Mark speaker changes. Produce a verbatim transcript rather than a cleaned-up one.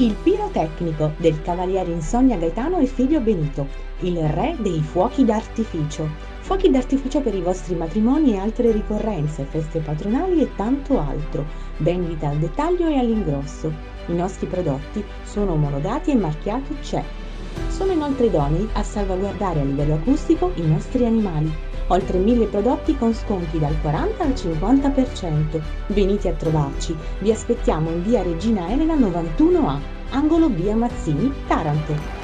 Speaker 1: Il pirotecnico del cavaliere Insonnia Gaetano e figlio Benito, il re dei fuochi d'artificio. Fuochi d'artificio per i vostri matrimoni e altre ricorrenze, feste patronali e tanto altro. Vendita al dettaglio e all'ingrosso. I nostri prodotti sono omologati e marchiati C E. Sono inoltre idonei a salvaguardare a livello acustico i nostri animali. Oltre mille prodotti con sconti dal quaranta al cinquanta per cento. Venite a trovarci. Vi aspettiamo in via Regina Elena novantuno A, angolo via Mazzini, Taranto.